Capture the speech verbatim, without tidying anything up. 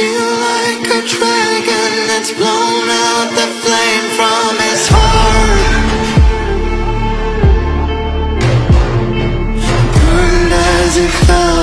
feel like a dragon that's blown out the flame from his heart. Burned as he fell